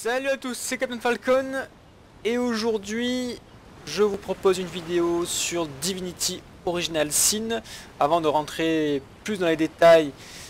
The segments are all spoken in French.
Salut à tous, c'est Captain Falcon et aujourd'hui je vous propose une vidéo sur Divinity Original Sin. Avant de rentrer plus dans les détails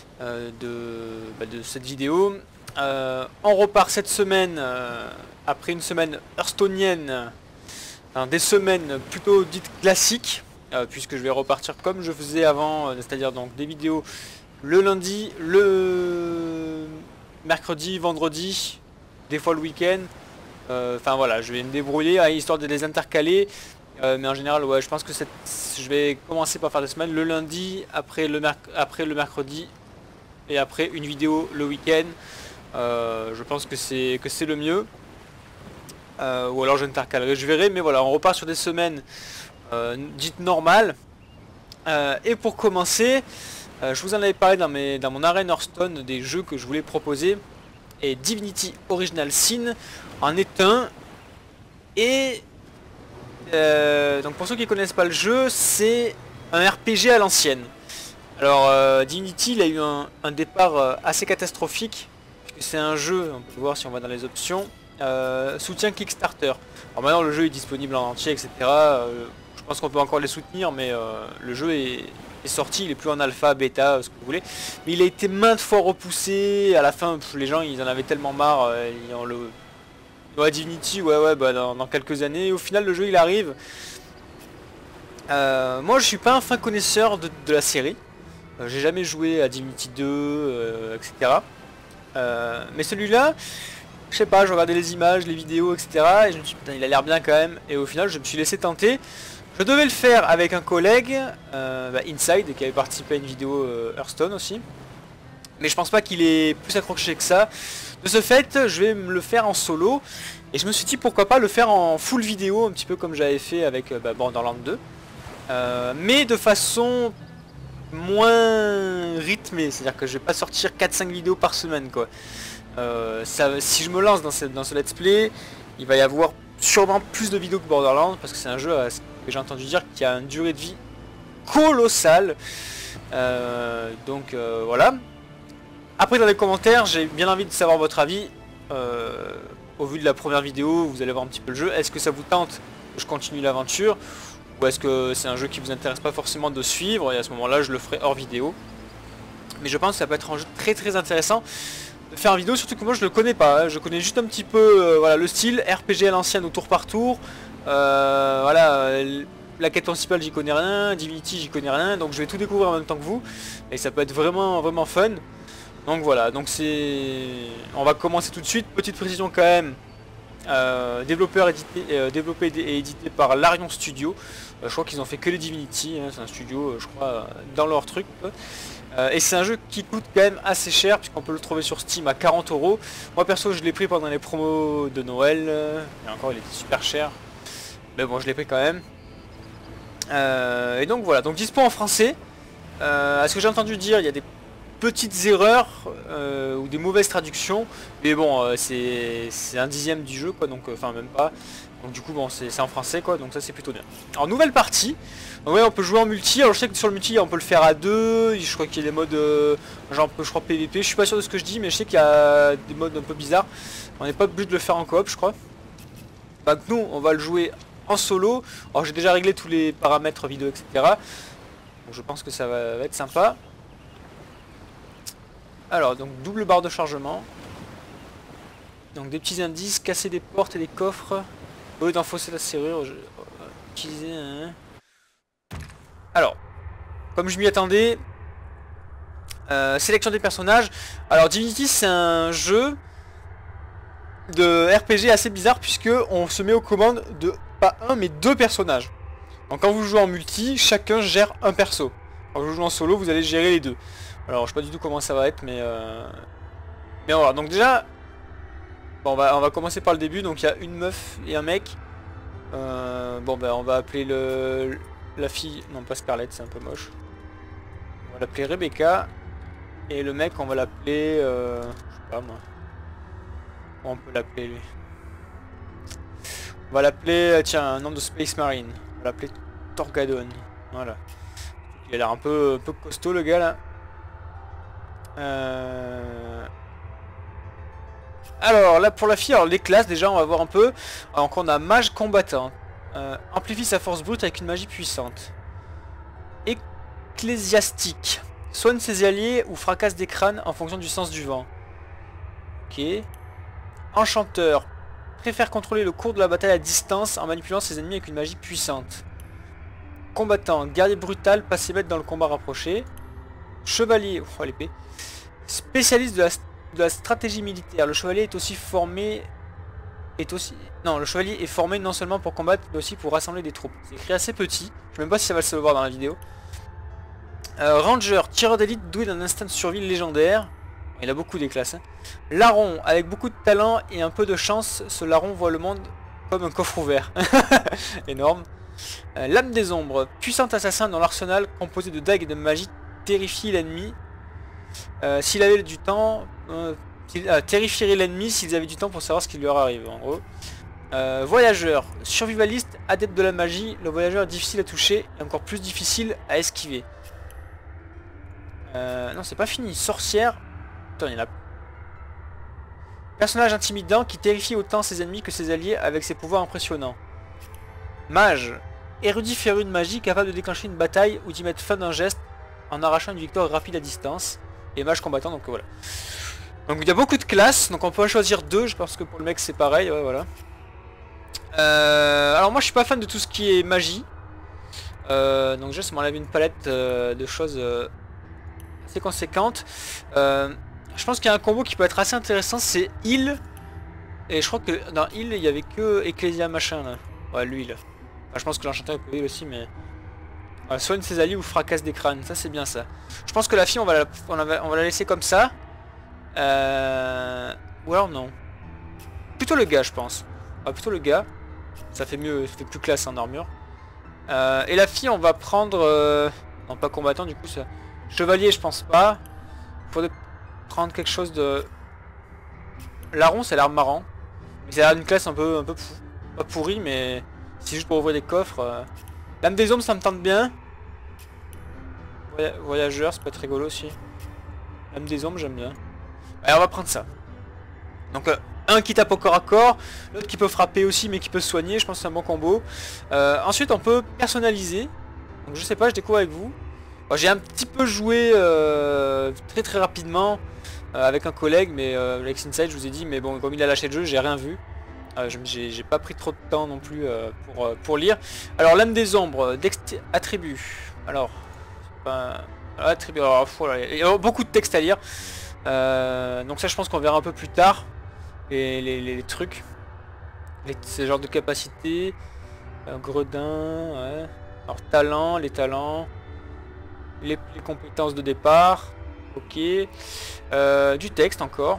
de cette vidéo, on repart cette semaine après une semaine hearthstonienne, des semaines plutôt dites classiques, puisque je vais repartir comme je faisais avant, c'est-à-dire donc des vidéos le lundi, le mercredi, vendredi, des fois le week-end. Enfin voilà, je vais me débrouiller histoire de les intercaler. Mais en général, ouais, je pense que je vais commencer par faire des semaines le lundi, après le mercredi et après une vidéo le week-end. Je pense que c'est le mieux. Ou alors j'intercalerai, je verrai. Mais voilà, on repart sur des semaines dites normales. Et pour commencer, je vous en avais parlé dans mon arène Hearthstone des jeux que je voulais proposer. Et Divinity Original Sin en est un. Et donc pour ceux qui connaissent pas le jeu, c'est un RPG à l'ancienne. Alors Divinity, il a eu un départ assez catastrophique, puisque c'est un jeu, on peut voir si on va dans les options, soutien Kickstarter. Alors maintenant le jeu est disponible en entier, etc. Je pense qu'on peut encore les soutenir, mais le jeu est sorti, il est plus en alpha, bêta, ce que vous voulez. Mais il a été maintes fois repoussé, à la fin les gens ils en avaient tellement marre, ouais, Divinity, ouais, bah, dans quelques années. Et au final le jeu il arrive. Moi je suis pas un fin connaisseur de la série. J'ai jamais joué à Divinity 2, etc. Mais celui-là, je sais pas, je regardais les images, les vidéos, etc. Et je me suis dit, putain, il a l'air bien quand même. Et au final je me suis laissé tenter. Je devais le faire avec un collègue, Inside, qui avait participé à une vidéo Hearthstone aussi. Mais je pense pas qu'il est plus accroché que ça. De ce fait, je vais me le faire en solo. Et je me suis dit pourquoi pas le faire en full vidéo, un petit peu comme j'avais fait avec Borderlands 2. Mais de façon moins rythmée. C'est-à-dire que je vais pas sortir 4-5 vidéos par semaine, quoi. Si je me lance dans ce let's play, il va y avoir sûrement plus de vidéos que Borderlands. Parce que c'est un jeu, que j'ai entendu dire, qui a une durée de vie colossale. Donc voilà. Après dans les commentaires, j'ai bien envie de savoir votre avis. Au vu de la première vidéo, vous allez voir un petit peu le jeu. Est-ce que ça vous tente que je continue l'aventure? Ou est-ce que c'est un jeu qui vous intéresse pas forcément de suivre? Et à ce moment-là, je le ferai hors vidéo. Mais je pense que ça peut être un jeu très très intéressant de faire une vidéo, surtout que moi je le connais pas. Hein. Je connais juste un petit peu voilà, le style RPG à l'ancienne au tour par tour. Voilà, la quête principale j'y connais rien, Divinity j'y connais rien, donc je vais tout découvrir en même temps que vous. Et ça peut être vraiment vraiment fun. Donc voilà, donc on va commencer tout de suite. Petite précision quand même, développé et édité par Larion Studio. Je crois qu'ils ont fait que les Divinity, hein. C'est un studio je crois dans leur truc. Et c'est un jeu qui coûte quand même assez cher, puisqu'on peut le trouver sur Steam à 40 €. Moi perso je l'ai pris pendant les promos de Noël, et encore il était super cher. Mais bon je l'ai pris quand même. Et donc voilà, donc dispo en français. À ce que j'ai entendu dire, il y a des petites erreurs ou des mauvaises traductions, mais bon c'est un dixième du jeu quoi, donc enfin même pas, donc du coup bon c'est en français quoi, donc ça c'est plutôt bien. Alors nouvelle partie, donc, ouais, on peut jouer en multi. Alors je sais que sur le multi on peut le faire à deux, je crois qu'il y a des modes genre je crois PVP, je suis pas sûr de ce que je dis, mais je sais qu'il y a des modes un peu bizarres. On n'est pas obligé de le faire en coop je crois. Donc nous on va le jouer en solo. Alors j'ai déjà réglé tous les paramètres vidéo, etc. Donc je pense que ça va être sympa. Alors donc double barre de chargement. Donc des petits indices, casser des portes et des coffres. Au lieu d'enfoncer la serrure, utiliser un... Alors, comme je m'y attendais, sélection des personnages. Alors Divinity c'est un jeu de RPG assez bizarre, puisque on se met aux commandes de pas un mais deux personnages. Donc quand vous jouez en multi, chacun gère un perso. Quand vous jouez en solo, vous allez gérer les deux. Alors je sais pas du tout comment ça va être, mais voilà. Donc déjà, bon, on va commencer par le début. Donc il y a une meuf et un mec. Bon ben on va appeler la fille, non pas Scarlett, c'est un peu moche. On va l'appeler Rebecca. Et le mec on va l'appeler, je sais pas moi. Comment on peut l'appeler lui? On va l'appeler, tiens, un nom de Space Marine. On va l'appeler Torgadon. Voilà. Il a l'air un peu costaud le gars là. Alors là pour la fille, alors les classes déjà on va voir un peu. Donc on a mage combattant. Amplifie sa force brute avec une magie puissante. Ecclésiastique. Soigne ses alliés ou fracasse des crânes en fonction du sens du vent. Ok. Enchanteur. Préfère contrôler le cours de la bataille à distance en manipulant ses ennemis avec une magie puissante. Combattant. Guerrier brutal, pas s'émettre dans le combat rapproché. Chevalier. Oh l'épée. Spécialiste de la stratégie militaire. Le chevalier est aussi formé... Non, le chevalier est formé non seulement pour combattre, mais aussi pour rassembler des troupes. C'est écrit assez petit. Je sais même pas si ça va se voir dans la vidéo. Ranger, tireur d'élite doué d'un instinct de survie légendaire. Il a beaucoup des classes. Hein. Larron, avec beaucoup de talent et un peu de chance, ce larron voit le monde comme un coffre ouvert. Énorme. Lame des ombres, puissant assassin dans l'arsenal composé de dagues et de magie, terrifie l'ennemi. S'il avait du temps... terrifierait l'ennemi s'ils avaient du temps pour savoir ce qui leur arrive en gros. Voyageur, survivaliste, adepte de la magie, le voyageur est difficile à toucher et encore plus difficile à esquiver. Non c'est pas fini, sorcière. Attends, il y en a. Personnage intimidant qui terrifie autant ses ennemis que ses alliés avec ses pouvoirs impressionnants. Mage, érudit féru de magie capable de déclencher une bataille ou d'y mettre fin d'un geste en arrachant une victoire rapide à distance. Et mage combattant, donc voilà. Donc il y a beaucoup de classes, donc on peut en choisir deux, je pense que pour le mec c'est pareil, ouais, voilà. Alors moi je suis pas fan de tout ce qui est magie. Donc juste ça m'enlève une palette de choses assez conséquentes. Je pense qu'il y a un combo qui peut être assez intéressant, c'est heal. Et je crois que dans heal il y avait que Ecclesia machin là. Ouais lui là. Enfin, je pense que l'enchanteur peut heal aussi mais... soigne ses alliés ou fracasse des crânes, ça c'est bien ça. Je pense que la fille on va la laisser comme ça. Ou alors non. Plutôt le gars je pense. Plutôt le gars. Ça fait mieux, ça fait plus classe en armure. Et la fille on va prendre... non pas combattant du coup ça. Chevalier je pense pas. Faudrait prendre quelque chose de... Larron ça a l'air marrant. Mais ça a l'air d'une classe un peu pas pourrie mais... C'est juste pour ouvrir des coffres. Lame des ombres ça me tente bien. Voyageur c'est pas très rigolo aussi. Lame des ombres j'aime bien. Allez, on va prendre ça. Donc un qui tape au corps à corps, l'autre qui peut frapper aussi mais qui peut se soigner, je pense que c'est un bon combo. Ensuite on peut personnaliser. Donc je sais pas, je découvre avec vous. J'ai un petit peu joué très rapidement avec un collègue, mais Lex Inside je vous ai dit, mais bon comme il a lâché le jeu, j'ai rien vu. J'ai pas pris trop de temps non plus pour lire. Alors lame des ombres, attribut. Alors, attribut, alors il y a beaucoup de texte à lire. Donc ça je pense qu'on verra un peu plus tard les trucs, ces genres de capacités. Gredin, ouais. Alors talent, les talents, les compétences de départ, ok. Du texte encore.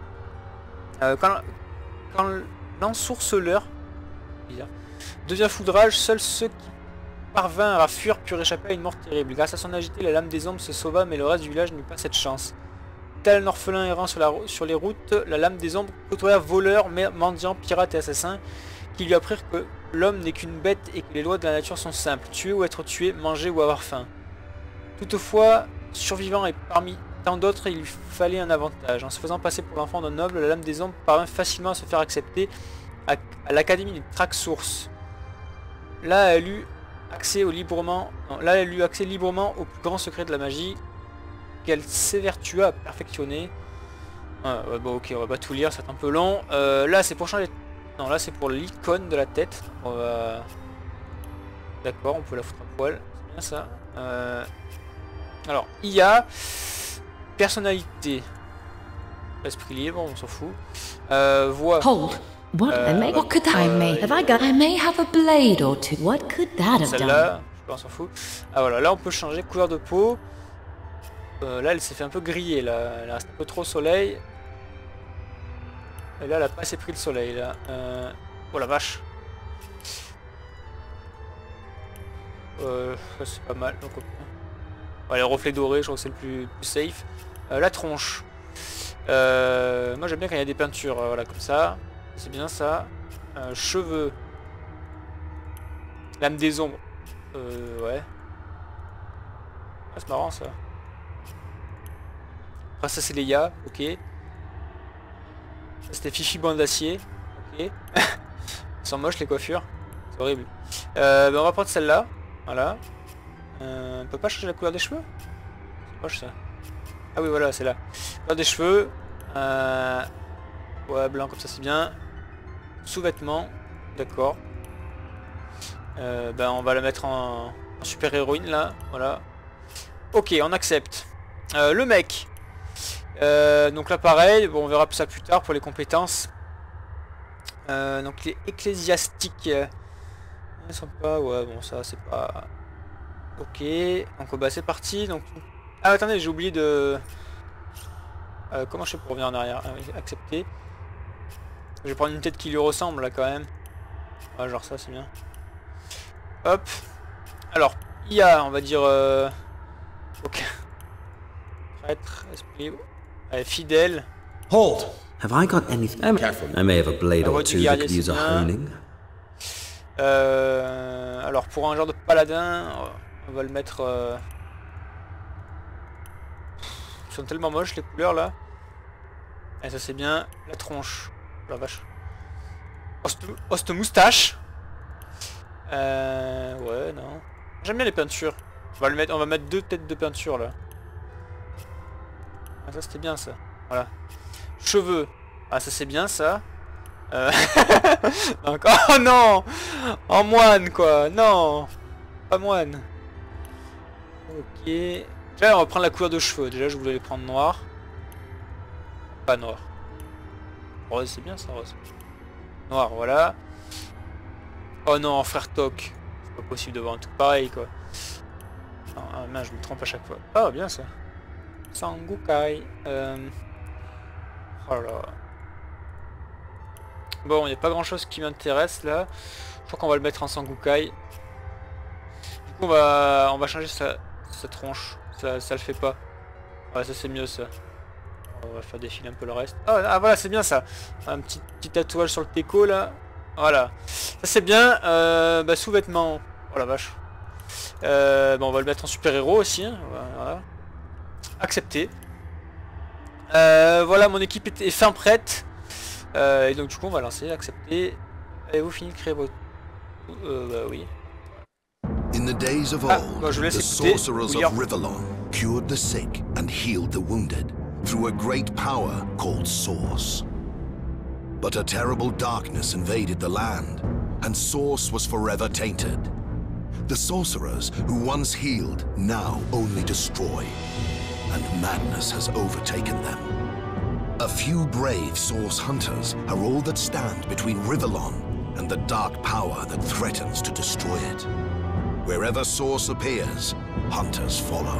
Quand l'ensourceleur devient foudrage, seuls ceux qui parvinrent à fuir purent échapper à une mort terrible. Grâce à son agité, la lame des ombres se sauva, mais le reste du village n'eut pas cette chance. Tel un orphelin errant sur les routes, la lame des ombres côtoya voleurs, mendiants, pirates et assassins qui lui apprirent que l'homme n'est qu'une bête et que les lois de la nature sont simples, tuer ou être tué, manger ou avoir faim. Toutefois, survivant et parmi tant d'autres, il lui fallait un avantage. En se faisant passer pour l'enfant d'un noble, la lame des ombres parvint facilement à se faire accepter à l'académie des Traxsources. Là, elle eut accès librement au plus grand secret de la magie, qu'elle s'évertua à perfectionner. Bon ok, on va pas tout lire, c'est un peu long. Là c'est pour changer... Non, là c'est pour l'icône de la tête. D'accord, on peut la foutre à poil. C'est bien ça. Alors, IA. Personnalité. Esprit libre, on s'en fout. Voix. Hold. What could that may have I got? I may have a blade or two. What could that have done? Celle-là, on s'en fout. Ah voilà, là on peut changer couleur de peau. Là elle s'est fait un peu griller là, elle reste un peu trop au soleil. Et là elle a pas assez pris le soleil là. Oh la vache. C'est pas mal. Donc, les reflets dorés, je crois que c'est le plus safe. La tronche. Moi j'aime bien quand il y a des peintures, voilà comme ça. C'est bien ça. Cheveux. Lame des ombres. Ouais. Ah, c'est marrant ça. Ah ça c'est les IA, ok. C'était Fifi bande d'acier. Ok. Ils sont moches les coiffures. C'est horrible. Ben on va prendre celle-là. Voilà. On peut pas changer la couleur des cheveux? C'est moche ça. Ah oui voilà c'est là. Couleur des cheveux. Ouais blanc comme ça c'est bien. Sous-vêtements. D'accord. Ben on va la mettre en super héroïne là. Voilà. Ok on accepte. Le mec. Donc là pareil. Bon on verra ça plus tard pour les compétences. Donc les ecclésiastiques. Sympa. Ouais bon ça c'est pas... Ok. Donc bah c'est parti. Donc... Ah attendez j'ai oublié de... comment je fais pour revenir en arrière? Ah, oui, accepter. Je vais prendre une tête qui lui ressemble là quand même. Ouais, genre ça c'est bien. Hop. Alors, IA, on va dire... Ok. Prêtre, esprit... Allez, fidèle. Hold! Have I got anything? I may have a blade or two that could use a honing. Alors, pour un genre de paladin, on va le mettre... Ils sont tellement moches les couleurs là. Et ça c'est bien. La tronche. Oh, la vache. Hoste moustache. Ouais, non. J'aime bien les peintures. On va mettre 2 têtes de peinture là. Ah, ça c'était bien ça. Voilà. Cheveux. Ah ça c'est bien ça. Encore. Oh non. En moine quoi. Non. Pas moine. Ok. Déjà on va prendre la couleur de cheveux. Déjà je voulais les prendre noir. Pas noir. Rose c'est bien ça rose. Noir voilà. Oh non frère Toc. C'est pas possible de voir un truc pareil quoi. Non, ah mince je me trompe à chaque fois. Ah bien ça. Sangukai. Oh là. Bon il n'y a pas grand chose qui m'intéresse là. Je crois qu'on va le mettre en Sangukai. Du coup on va changer sa tronche. Ça le fait pas. Ouais ça c'est mieux ça. On va faire défiler un peu le reste. Ah voilà c'est bien ça. Un petit tatouage sur le teco là. Voilà. Ça c'est bien. Bah sous-vêtements. Oh la vache. Bon on va le mettre en super héros aussi. Hein. Voilà. Accepté. Voilà mon équipe est fin prête. Et donc du coup on va lancer. Accepter. Et vous finissez de créer votre... bah oui. In the days of old, bon, the sorcerers of Rivellon cured the sick and healed the wounded through a great power called Source. But a terrible darkness invaded the land, and Source was forever tainted. The sorcerers who once healed now only destroy, and madness has overtaken them. A few brave Source hunters are all that stand between Rivellon and the dark power that threatens to destroy it. Wherever Source appears, hunters follow.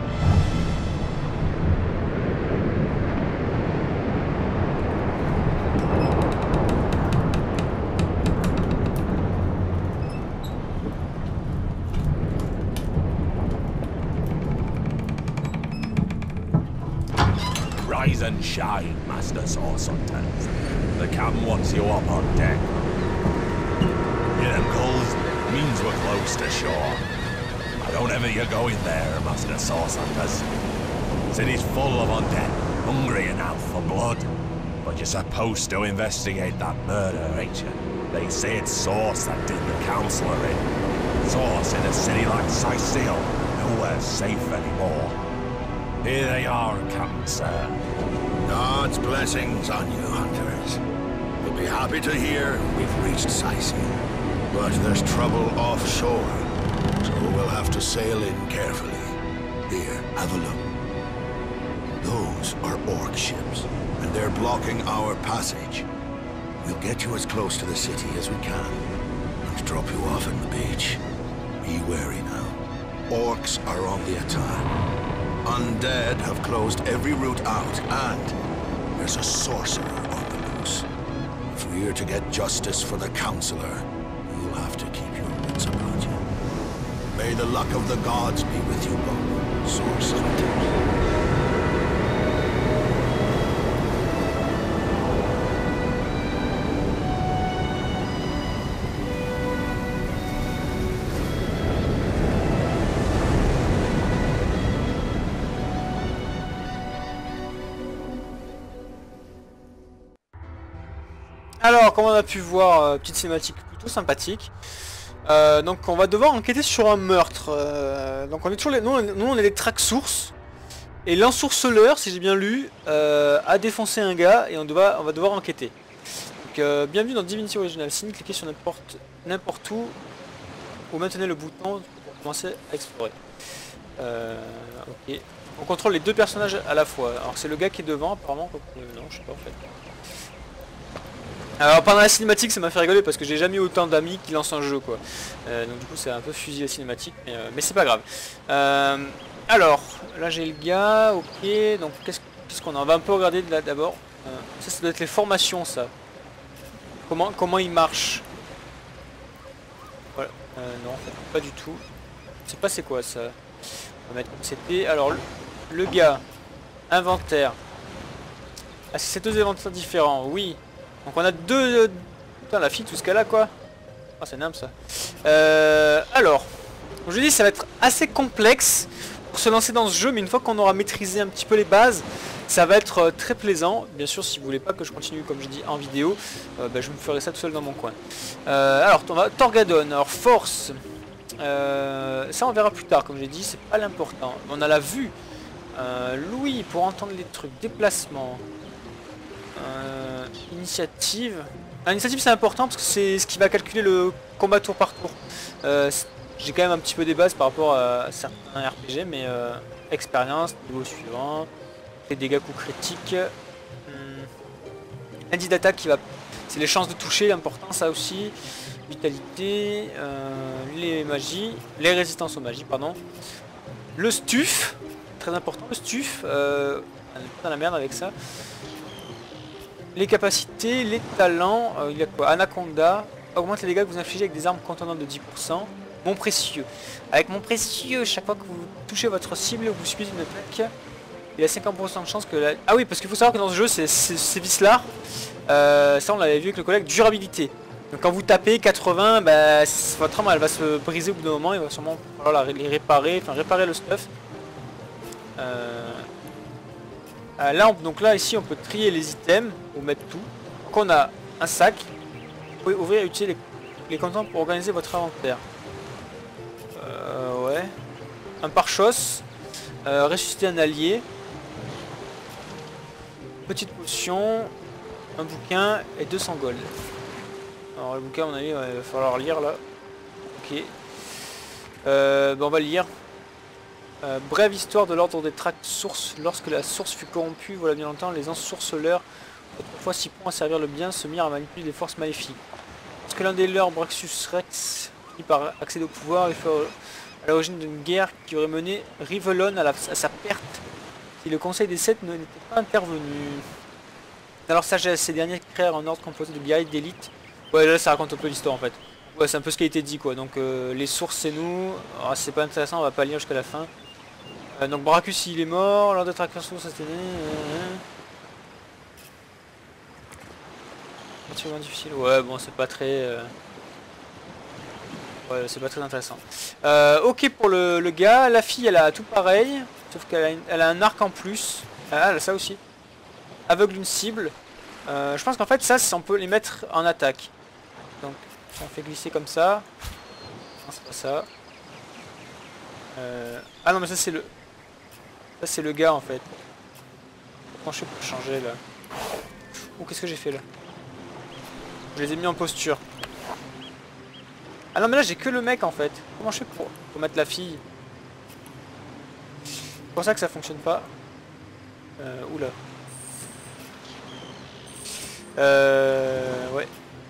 Rise and shine, Master Source Hunters. The captain wants you up on deck. Hear them calls? Means we're close to shore. I don't ever you go in there, Master Source Hunters. City's full of undead, hungry enough for blood. But you're supposed to investigate that murder, ain't you? They say it's Source that did the Counselor in. Source in a city like Sicil, nowhere safe anymore. Here they are, Captain Sir. God's blessings on you, hunters. You'll be happy to hear we've reached Sicil. But there's trouble offshore, so we'll have to sail in carefully. Here, have a look. Those are orc ships, and they're blocking our passage. We'll get you as close to the city as we can, and drop you off in the beach. Be wary now. Orcs are on the attack. Undead have closed every route out, and there's a sorcerer on the loose. If we're to get justice for the Counselor, you'll have to keep your wits about you. May the luck of the gods be with you both, Source Hunters. Alors, comme on a pu voir, petite cinématique plutôt sympathique. Donc on va devoir enquêter sur un meurtre. Donc on est toujours nous on est les track sources. Et l'ensourceleur, si j'ai bien lu, a défoncé un gars et on va devoir enquêter. Donc bienvenue dans Divinity Original Sin, cliquez sur n'importe où ou maintenez le bouton pour commencer à explorer. Ok. On contrôle les deux personnages à la fois. Alors c'est le gars qui est devant apparemment. Non, je sais pas en fait. Alors pendant la cinématique ça m'a fait rigoler parce que j'ai jamais eu autant d'amis qui lancent un jeu quoi. Donc du coup c'est un peu fusillé la cinématique mais c'est pas grave. Alors là j'ai le gars, ok, donc qu'est-ce qu'on a? On va un peu regarder là d'abord. Ça doit être les formations ça. Comment ils marchent. Voilà. Non en fait pas du tout. Je sais pas c'est quoi ça. On va mettre comme c'était. Alors le gars, inventaire. Ah c'est deux inventaires différents, oui. Donc on a deux... Putain la fille tout ce qu'elle a quoi. Ah c'est nimble ça. Alors, je vous dis ça va être assez complexe pour se lancer dans ce jeu, mais une fois qu'on aura maîtrisé un petit peu les bases, ça va être très plaisant. Bien sûr si vous voulez pas que je continue comme je dis en vidéo, je me ferai ça tout seul dans mon coin. Alors on va Torgadon, alors force. Ça on verra plus tard comme j'ai dit, c'est pas l'important. On a la vue. Louis pour entendre les trucs, déplacement. Initiative. L'initiative c'est important parce que c'est ce qui va calculer le combat tour par tour. J'ai quand même un petit peu des bases par rapport à certains RPG, mais expérience, niveau suivant, les dégâts coups critiques. Indice d'attaque qui va. C'est les chances de toucher, l'important ça aussi. Vitalité, les magies, les résistances aux magies, pardon. Le stuf, très important le stuf. On est dans la merde avec ça. Les capacités, les talents, il y a quoi? Anaconda, augmente les dégâts que vous infligez avec des armes contenant de 10%. Mon précieux. Avec mon précieux, chaque fois que vous touchez votre cible ou vous subissez une attaque, il y a 50% de chance que la... Ah oui, parce qu'il faut savoir que dans ce jeu, c'est Vislar. Ça, on l'avait vu avec le collègue, durabilité. Donc quand vous tapez 80, votre arme elle va se briser au bout d'un moment, il va sûrement falloir les réparer, enfin réparer le stuff. Là, donc là ici on peut trier les items ou mettre tout. Donc on a un sac. Vous pouvez ouvrir et utiliser les contenants pour organiser votre inventaire. Ouais. Un pare-chosse. Ressusciter un allié. Petite potion. Un bouquin et 200 gold. Alors le bouquin à mon avis il va falloir lire là. Ok. On va lire. Brève histoire de l'ordre des tracts sources. Lorsque la source fut corrompue, voilà bien longtemps, les ensourceleurs, autrefois si prompt à servir le bien, se mirent à manipuler des forces maléfiques. Lorsque l'un des leurs, Braxus Rex, finit par accéder au pouvoir, il fut à l'origine d'une guerre qui aurait mené Rivellon à sa perte si le Conseil des Sept n'était pas intervenu. Dans leur sagesse, ces derniers créèrent un ordre composé de guerriers d'élite. Ouais, là ça raconte un peu l'histoire en fait. Ouais, c'est un peu ce qui a été dit quoi. Donc les sources c'est nous. C'est pas intéressant, on va pas lire jusqu'à la fin. Donc Bracus il est mort, l'ordre de tracker source c'était particulièrement difficile. Ouais bon c'est pas très ouais c'est pas très intéressant. Ok pour le gars, la fille elle a tout pareil, sauf qu'elle a un arc en plus. Elle a ça aussi. Aveugle une cible. Je pense qu'en fait ça on peut les mettre en attaque. Donc on fait glisser comme ça. Non c'est pas ça. Ah non mais ça c'est le... Ça c'est le gars en fait. Comment je fais pour changer là? Ouh qu'est-ce que j'ai fait là? Je les ai mis en posture. Ah non mais là j'ai que le mec en fait. Comment je fais pour mettre la fille? C'est pour ça que ça fonctionne pas. Oula. Ouais.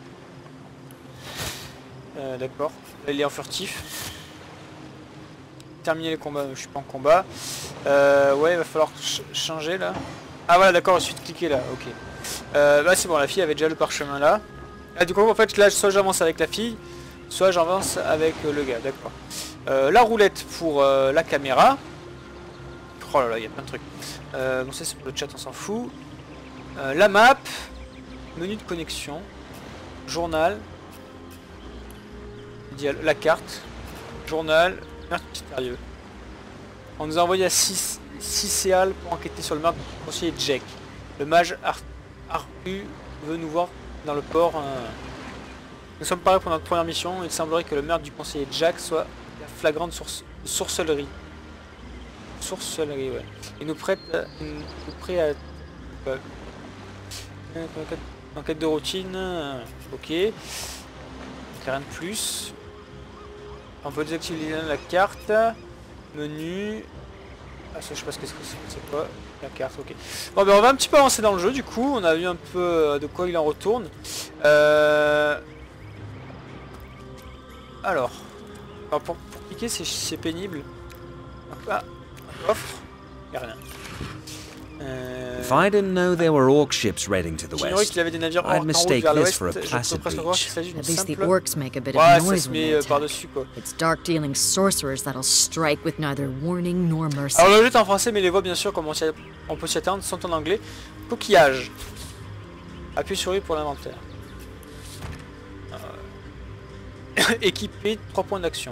D'accord. Là il est en furtif. Terminer les combats, je suis pas en combat. Ouais, il va falloir changer là. Ah voilà, d'accord, ensuite cliquer là, ok. Là c'est bon, la fille avait déjà le parchemin là. Ah, du coup, en fait, là, soit j'avance avec la fille, soit j'avance avec le gars, d'accord. La roulette pour la caméra. Oh là là, il y a plein de trucs. Bon, ça c'est pour le chat, on s'en fout. La map, menu de connexion, journal, la carte, journal. Meurtre mystérieux. On nous a envoyé à Cicéal pour enquêter sur le meurtre du conseiller Jack. Le mage Arhu veut nous voir dans le port. Nous sommes parés pour notre première mission. Il semblerait que le meurtre du conseiller Jack soit la flagrante sorcellerie. Sorcellerie, ouais. Il nous prête à... Enquête de routine. Ok. Rien de plus. On peut désactiver la carte. Menu. Ah ça je sais pas ce que c'est quoi. La carte, ok. Bon ben on va un petit peu avancer dans le jeu du coup. On a vu un peu de quoi il en retourne. Alors pour cliquer c'est pénible. Ah, un coffre. Y'a rien. If I didn't know there were orc ships raiding to the west, qu'il avait des navires I'd mistake this for a je peux placid presque croire beach. qu'il s'agit d'une At least the simple... orcs make a bit Ouais, of ça noise se when they met attack. par-dessus quoi. It's dark-dealing sorcerers that'll strike with neither warning nor mercy. Alors le jeu est en français mais les voix bien sûr comme on peut s'y attendre sont en anglais. Coquillage. Appuyez sur lui pour l'inventaire. Équipé, 3 points d'action.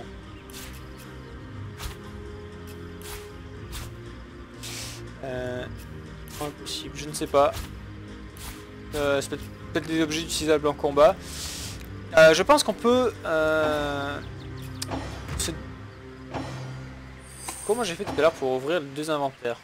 Impossible, je ne sais pas. C'est peut-être des objets utilisables en combat. Je pense qu'on peut... Comment j'ai fait tout à l'heure pour ouvrir les 2 inventaires?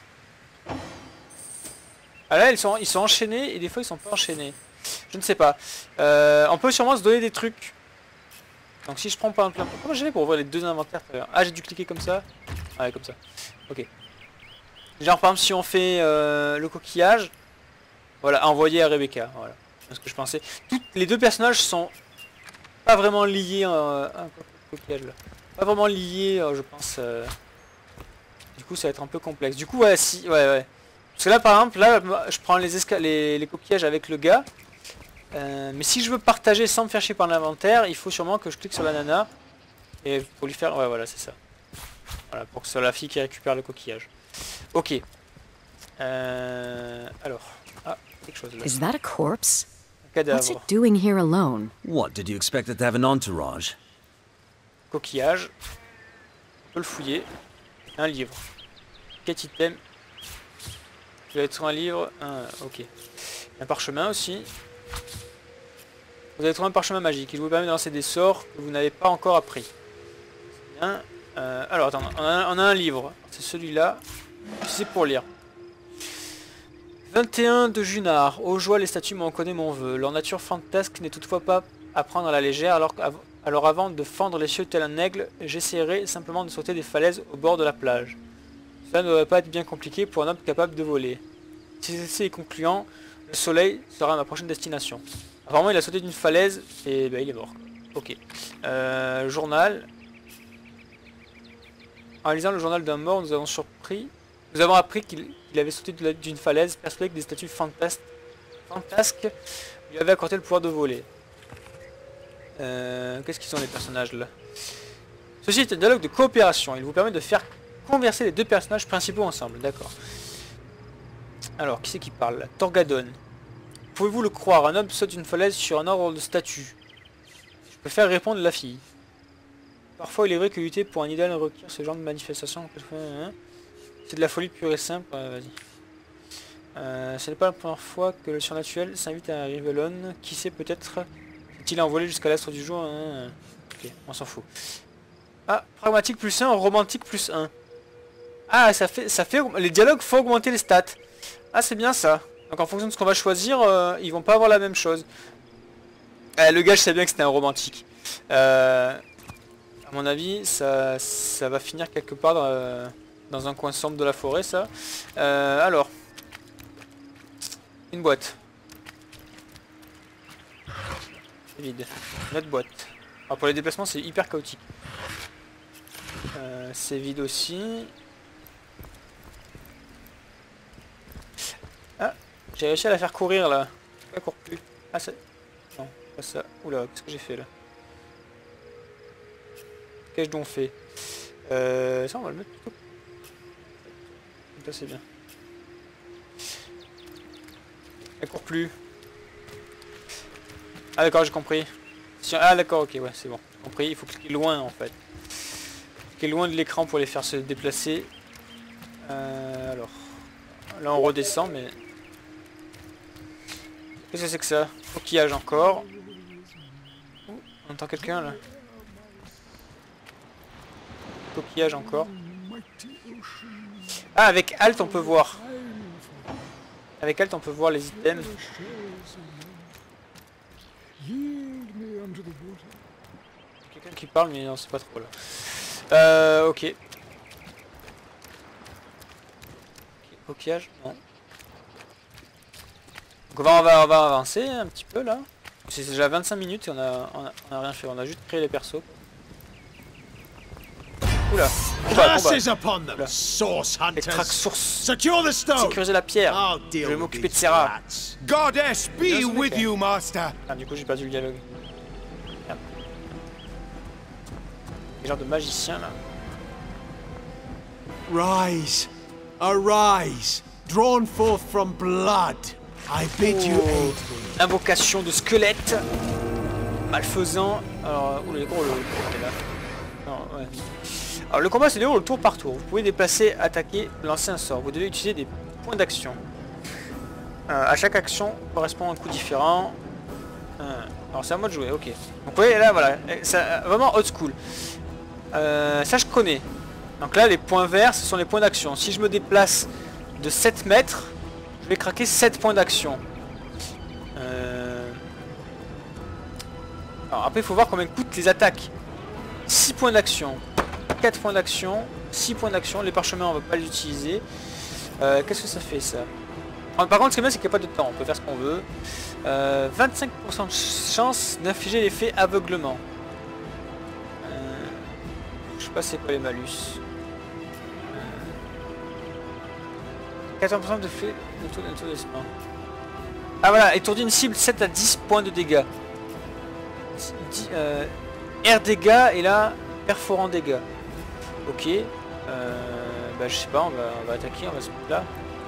Ah là ils sont enchaînés et des fois ils sont pas enchaînés. Je ne sais pas. On peut sûrement se donner des trucs. Donc si je prends par exemple... Comment j'ai fait pour ouvrir les 2 inventaires? Ah j'ai dû cliquer comme ça. Ah ouais comme ça. Ok. Genre par exemple si on fait le coquillage. Voilà, envoyé à Rebecca. Voilà. C'est ce que je pensais. Les 2 personnages sont pas vraiment liés à un coquillage là. Pas vraiment liés je pense. Du coup ça va être un peu complexe. Du coup ouais si. Ouais. Parce que là par exemple là je prends les coquillages avec le gars. Mais si je veux partager sans me faire chier par l'inventaire, il faut sûrement que je clique sur la nana. Et pour lui faire... Ouais voilà c'est ça. Voilà pour que ce soit la fille qui récupère le coquillage. Ok. Alors. Ah, quelque chose là. Is that a corpse? Un cadavre. What's it doing here alone? What, did you expect it to have an entourage? Coquillage. On peut le fouiller. Un livre. Quel item? Je vais être un livre. Ok. Un parchemin aussi. Vous avez trouvé un parchemin magique. Il vous permet de lancer des sorts que vous n'avez pas encore appris. Bien. Alors attends, on a un livre. C'est celui-là. C'est pour lire. 21 de Junard. Ô joie, les statues m'en connaissent mon vœu. Leur nature fantasque n'est toutefois pas à prendre à la légère. Alors avant de fendre les cieux tel un aigle, j'essaierai simplement de sauter des falaises au bord de la plage. Cela ne devrait pas être bien compliqué pour un homme capable de voler. Si ceci est concluant, le soleil sera ma prochaine destination. Apparemment il a sauté d'une falaise et bah, il est mort. Ok. Journal. En lisant le journal d'un mort, nous avons appris qu'il avait sauté d'une falaise, persuadé que des statues fantasques lui avaient accordé le pouvoir de voler. Qu'est-ce qu'ils sont les personnages là? Ceci est un dialogue de coopération. Il vous permet de faire converser les 2 personnages principaux ensemble. D'accord. Alors, qui c'est qui parle là? Torgadon. Pouvez-vous le croire? Un homme saute d'une falaise sur un ordre de statue. Je préfère répondre la fille. Parfois, il est vrai que lutter pour un idéal requiert ce genre de manifestation. C'est de la folie pure et simple. Vas-y. Ce n'est pas la première fois que le surnaturel s'invite à Rivellon. Qui sait, peut-être est-il envolé jusqu'à l'astre du jour. Ok, on s'en fout. Ah, pragmatique plus 1, romantique plus 1. Ah, ça fait les dialogues font augmenter les stats. Ah, c'est bien ça. Donc en fonction de ce qu'on va choisir, ils vont pas avoir la même chose. Le gars, je sais bien que c'était un romantique. À mon avis, ça va finir quelque part dans un coin sombre de la forêt, ça. Alors. Une boîte. C'est vide. Une autre boîte. Alors pour les déplacements, c'est hyper chaotique. C'est vide aussi. Ah, j'ai réussi à la faire courir là. Elle court plus. Ah, c'est... Non, pas ça. Oula, qu'est-ce que j'ai fait là? Qu'ai-je donc fait? Ça, on va le mettre plutôt. Ça, c'est bien. Elle court plus. Ah, d'accord, j'ai compris. Ah, d'accord, ok, ouais, c'est bon. J'ai compris, il faut cliquer loin en fait. Cliquer loin de l'écran pour les faire se déplacer. Alors. Là, on redescend, mais. Qu'est-ce que c'est que ça? Coquillage encore. On entend quelqu'un là? Coquillage encore. Ah, avec Alt on peut voir. Avec Alt on peut voir les items. Quelqu'un qui parle mais non c'est pas trop là. Ok. Coquillage, non. Donc on va avancer un petit peu là. C'est déjà 25 minutes et on a rien fait, on a juste créé les persos. Oula, combat. Extract source. Sécuriser la pierre. Je vais m'occuper de Serra. Goddess be with you, master. Ah, du coup j'ai perdu le dialogue. Merde. Les genres de magicien là. Rise, arise, drawn forth from blood. I bid you aid me. Invocation de squelette. Malfaisant. Alors, oula, le gros le là. Non, ouais. Alors le combat se déroule tour par tour. Vous pouvez déplacer, attaquer, lancer un sort. Vous devez utiliser des points d'action. À chaque action correspond un coup différent. Alors c'est à moi de jouer, ok. Donc vous voyez là voilà, ça, vraiment old school. Ça je connais. Donc là les points verts ce sont les points d'action. Si je me déplace de 7 mètres, je vais craquer 7 points d'action. Alors après il faut voir combien coûtent les attaques. 6 points d'action, 4 points d'action, 6 points d'action. Les parchemins on va pas les utiliser. Qu'est-ce que ça fait ça? Par contre ce qui est bien c'est qu'il n'y a pas de temps, on peut faire ce qu'on veut. 25% de chance d'infliger l'effet aveuglement. Je sais pas c'est quoi les malus. 14% de fait de taux d'espoir. Ah voilà, étourdi une cible 7 à 10 points de dégâts. R dégâts et là perforant dégâts. Ok. Bah je sais pas, on va attaquer, on va se mettre là.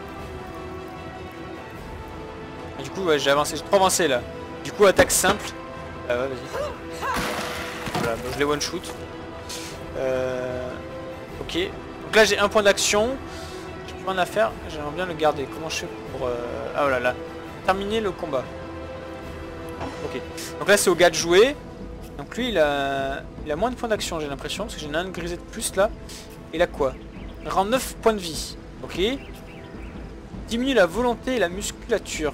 Et du coup ouais, j'ai avancé, j'ai trop avancé là. Du coup attaque simple. Ah ouais vas-y. Voilà, bah, je les one shoot. Ok. Donc là j'ai un point d'action. J'ai plus rien à faire. J'aimerais bien le garder. Comment je fais pour... Ah voilà là. Terminer le combat. Ok. Donc là c'est au gars de jouer. Donc lui il a moins de points d'action j'ai l'impression. Parce que j'en ai un grisé de plus là. Il a quoi? Il rend 9 points de vie. Ok. Diminue la volonté et la musculature.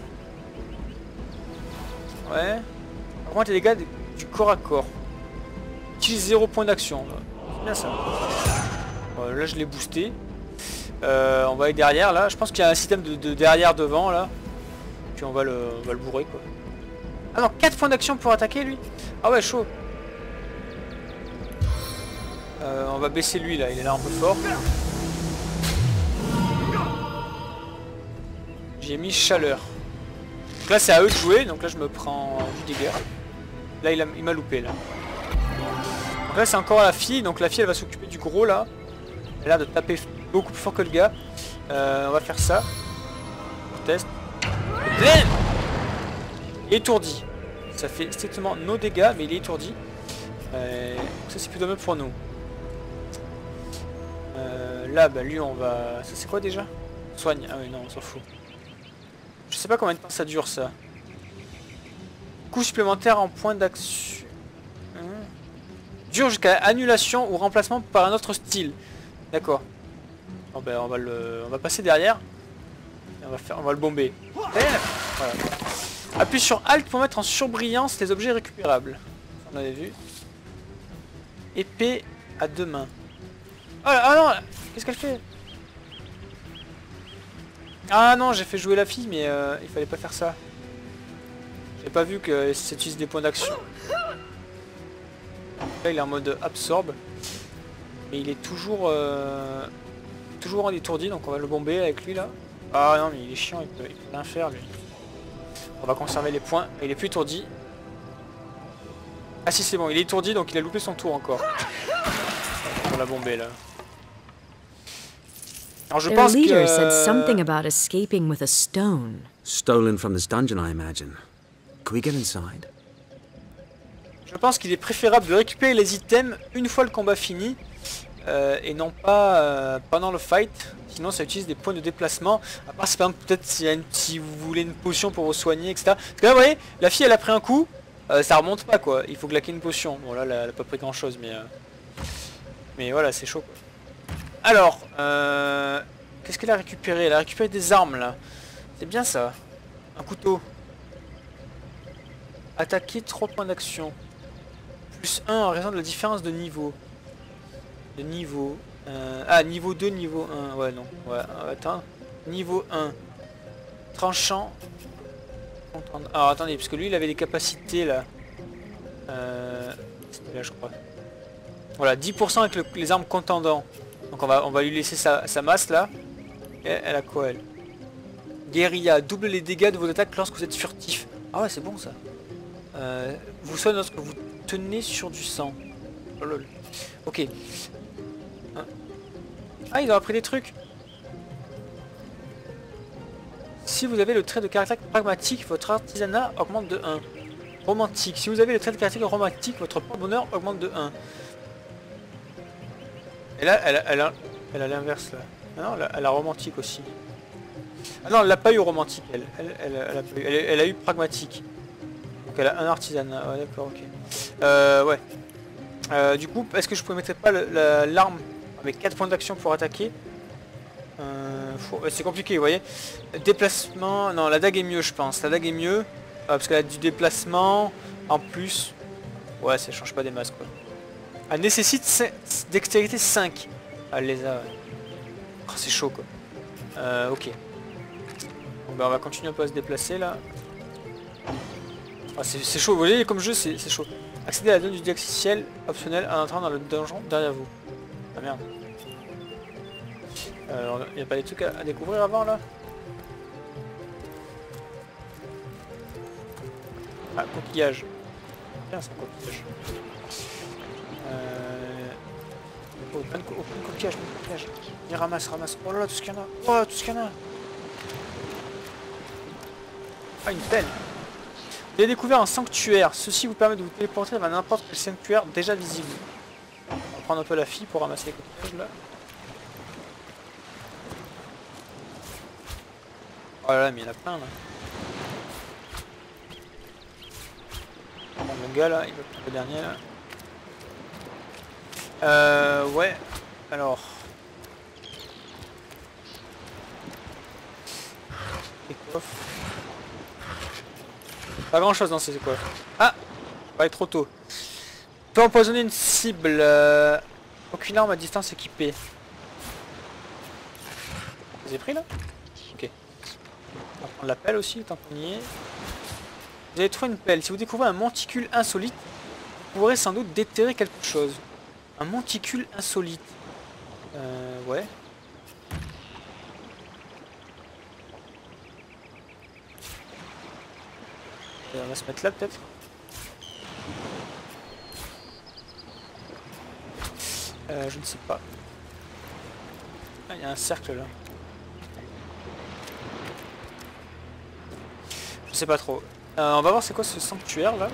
Ouais. Augmente les dégâts du corps à corps. Utilise 0 point d'action. C'est bien ça. Voilà, là je l'ai boosté. On va aller derrière là. Je pense qu'il y a un système de derrière devant là. Puis on va le bourrer quoi. Ah non, 4 points d'action pour attaquer lui. Ah ouais chaud. On va baisser lui là, il est là un peu fort. J'ai mis chaleur. Donc là c'est à eux de jouer, donc là je me prends du dégât. Là il m'a loupé là. Donc là c'est encore la fille, donc la fille elle va s'occuper du gros là. Elle a l'air de taper beaucoup plus fort que le gars. On va faire ça. On teste. Il est étourdi. Ça fait strictement nos dégâts, mais il est étourdi. Ça c'est plutôt mieux pour nous. Là bah lui on va... Ça c'est quoi déjà? Soigne. Ah oui non on s'en fout. Je sais pas combien de temps ça dure ça. Coup supplémentaire en point d'action. Dure jusqu'à annulation ou remplacement par un autre style. D'accord. Bon ben on va passer derrière. Et on va le bomber. Voilà. Appuie sur Alt pour mettre en surbrillance les objets récupérables. On avait vu. Épée à 2 mains. Ah non, qu'est-ce qu'elle fait? Ah non, j'ai fait jouer la fille, mais il fallait pas faire ça. J'ai pas vu que ça utilise des points d'action. Là, il est en mode absorbe. Mais il est toujours en étourdi, donc on va le bomber avec lui là. Ah non, mais il est chiant, il peut rien faire lui. On va conserver les points. Et il est plus étourdi. Ah si, c'est bon, il est étourdi, donc il a loupé son tour encore. On l'a bombé là. Alors je pense leader said something about escaping with a stone. Stolen from this dungeon, I imagine. Can we get inside? Je pense qu'il est préférable de récupérer les items une fois le combat fini et non pas pendant le fight. Sinon ça utilise des points de déplacement. À part peut-être si vous voulez une potion pour vous soigner, etc. Parce que là vous voyez, la fille elle a pris un coup, ça remonte pas quoi. Il faut claquer une potion. Bon là elle a pas pris grand chose mais voilà c'est chaud quoi. Alors, qu'est-ce qu'elle a récupéré? Elle a récupéré des armes là. C'est bien ça. Un couteau. Attaquer 3 points d'action. Plus 1 en raison de la différence de niveau. Niveau 2, niveau 1. Ouais, non. Ouais, attends. Niveau 1. Tranchant. Alors, attendez, parce que lui, il avait des capacités, là. C'était là, je crois. Voilà, 10% avec les armes contendants. Donc, on va lui laisser sa masse, là. Et elle a quoi, elle? Guérilla. Double les dégâts de vos attaques lorsque vous êtes furtif. Ah ouais, c'est bon, ça. Vous soignez lorsque vous tenez sur du sang. Oh, lol. Ok. Ah, ils ont appris des trucs. Si vous avez le trait de caractère pragmatique, votre artisanat augmente de 1. Romantique. Si vous avez le trait de caractère romantique, votre porte-bonheur augmente de 1. Et là, elle a l'inverse là. Ah non, elle a romantique aussi. Ah non, elle n'a pas eu romantique, elle a eu pragmatique. Donc elle a un artisanat. Ouais, d'accord, ok. Ouais. Du coup, est-ce que je ne mettrais pas l'arme avec 4 points d'action pour attaquer? C'est compliqué, vous voyez. Déplacement, non, la dague est mieux, je pense. La dague est mieux parce qu'elle a du déplacement en plus. Ouais, ça change pas des masses quoi. Elle nécessite dextérité 5. Elle les a. Ouais. Oh, c'est chaud quoi. Ok. Bon, bah, on va continuer un peu à se déplacer là. Ah, c'est chaud, vous voyez comme jeu c'est chaud. Accéder à la zone du diaxiciel optionnel en entrant dans le donjon derrière vous. Ah merde. Il n'y a pas des trucs à découvrir avant là? Ah, coquillage. Bien ça, coquillage. Oh, plein de coquillage, coquillage. Il ramasse. Oh là là, tout ce qu'il y en a. Oh, tout ce qu'il y en a. Ah, une pelle. Vous avez découvert un sanctuaire. Ceci vous permet de vous téléporter vers n'importe quel sanctuaire déjà visible. On va prendre un peu la fille pour ramasser les coquillages là. Oh là là, mais il y en a plein là. Bon, le gars là, il va prendre le dernier là. Ouais. Alors. Les coffres. Pas grand chose dans ces coffres. Ah, pas trop tôt. Peut empoisonner une cible. Aucune arme à distance équipée. Vous avez pris là? Ok. On va prendre la pelle aussi, tant qu'on y est. Vous avez trouvé une pelle. Si vous découvrez un monticule insolite, vous pourrez sans doute déterrer quelque chose. Un monticule insolite. Ouais. On va se mettre là peut-être. Je ne sais pas. Ah, il y a un cercle là. Je sais pas trop. On va voir c'est quoi ce sanctuaire là.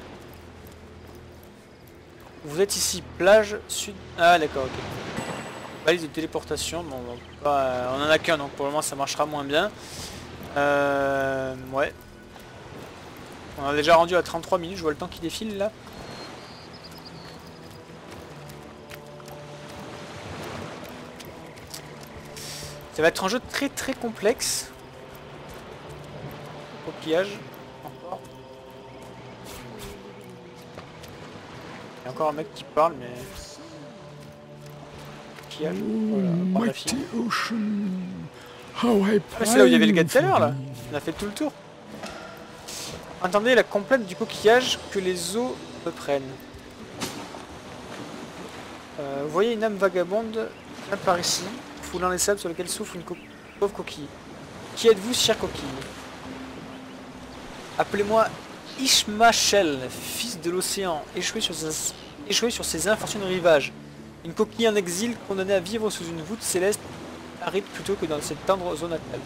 Vous êtes ici, plage sud. Ah d'accord, ok. Balise de téléportation. Bon, on en a qu'un donc pour le moment ça marchera moins bien. Ouais. On a déjà rendu à 33 minutes, je vois le temps qui défile là. Ça va être un jeu très très complexe. Coquillage. Encore. Il y a encore un mec qui parle mais... Coquillage. Voilà, ah, c'est là où il y avait le gars de tout à l'heure là. On a fait tout le tour. Entendez la complète du coquillage que les eaux me prennent. Vous voyez une âme vagabonde par ici, foulant les sables sur lesquels souffle une pauvre coquille. Qui êtes-vous, chère coquille? Appelez-moi Ishmachel, fils de l'océan, échoué sur ses infortunés rivages. Une coquille en exil condamnée à vivre sous une voûte céleste aride plutôt que dans cette tendre zone natale.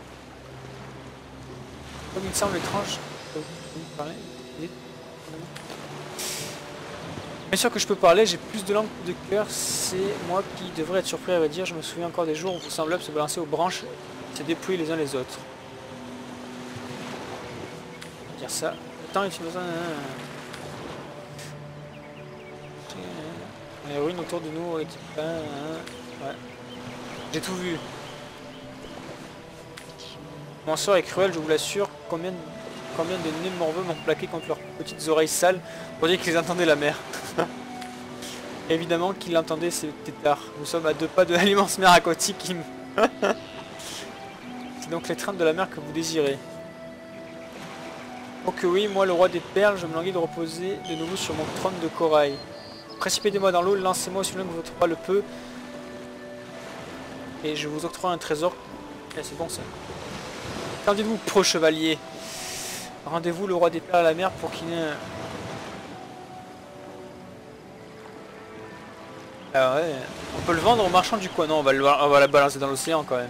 Comme il semble étrange. Bien sûr que je peux parler, j'ai plus de langue que de cœur, c'est moi qui devrais être surpris à vrai dire. Je me souviens encore des jours où vos semblables se balançaient aux branches, se dépouiller les uns les autres. On va dire ça. Le temps est une besoin. Les ruines autour de nous, ouais. J'ai tout vu. Mon sort est cruel, je vous l'assure. Combien de nez morveux m'ont plaqué contre leurs petites oreilles sales pour dire qu'ils entendaient la mer. Évidemment qu'ils l'entendaient, ces têtards. Nous sommes à 2 pas de l'immense mer aquatique qui me... C'est donc l'étreinte de la mer que vous désirez. Oh que oui, moi le roi des perles, je me languis de reposer de nouveau sur mon trône de corail. Précipitez-moi dans l'eau, lancez-moi aussi loin que votre roi le peut. Et je vous octroie un trésor. Eh, c'est bon ça. Qu'en dites-vous, pro chevalier? Rendez-vous le roi des perles à la mer pour qu'il ait... Ah ouais, on peut le vendre au marchand du coin. Non, on va la balancer dans l'océan quand même.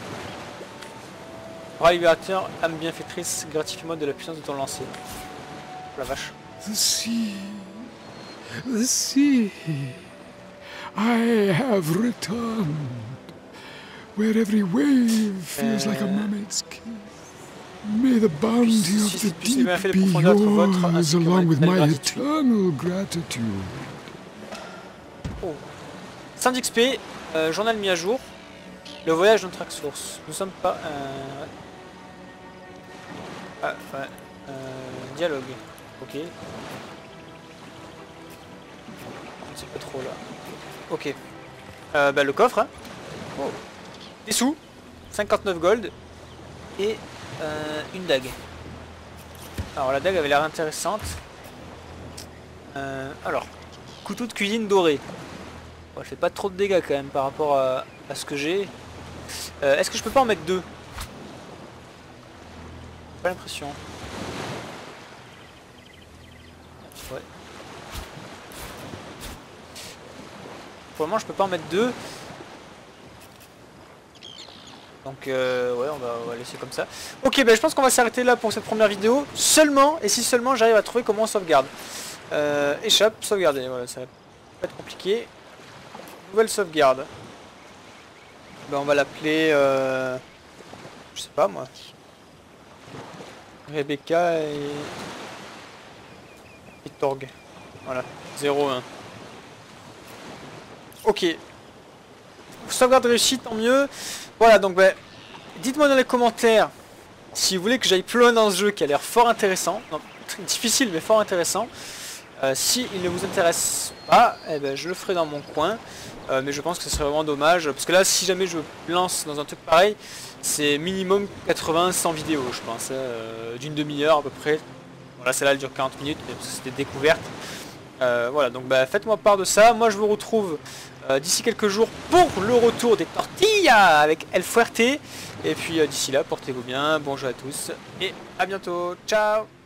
Roi libérateur, âme bienfaitrice, gratifie-moi de la puissance de ton lancer. La vache. The sea. The sea. I have returned. Where every wave feels like a mermaid's kiss. May the bounty of the deep be yours along with my eternal gratitude. Oh. 100 XP, journal mis à jour. Le voyage dans Traxsource. Nous sommes pas... Ah, ouais. Dialogue. Ok. Je sais pas trop là. Ok. Bah le coffre. Hein. Oh. Des sous. 59 gold. Et une dague. Alors la dague avait l'air intéressante. Alors. Couteau de cuisine doré. Bon, elle fait pas trop de dégâts quand même par rapport à ce que j'ai. Est-ce que je peux pas en mettre 2? Pas l'impression. Ouais. Pour le moment je peux pas en mettre 2. Donc ouais, on va laisser comme ça. Ok, ben je pense qu'on va s'arrêter là pour cette première vidéo. Seulement, et si seulement j'arrive à trouver comment on sauvegarde. Échappe, sauvegarder, voilà, ça va pas être compliqué. Nouvelle sauvegarde. Ben on va l'appeler... je sais pas moi. Rebecca et Torg. Voilà, 0-1. Ok. Sauvegarde réussie, tant mieux. Voilà, donc ben, dites-moi dans les commentaires si vous voulez que j'aille plus loin dans ce jeu qui a l'air fort intéressant. Non, difficile mais fort intéressant. Si il ne vous intéresse pas, eh ben, je le ferai dans mon coin. Mais je pense que ce serait vraiment dommage. Parce que là, si jamais je lance dans un truc pareil, c'est minimum 80-100 vidéos, je pense. D'une demi-heure à peu près. Voilà, celle-là elle dure 40 minutes, parce que c'était découverte. Voilà, donc bah, faites-moi part de ça. Moi, je vous retrouve d'ici quelques jours pour le retour des tortillas avec El Fuerte. Et puis d'ici là, portez-vous bien. Bonjour à tous et à bientôt. Ciao!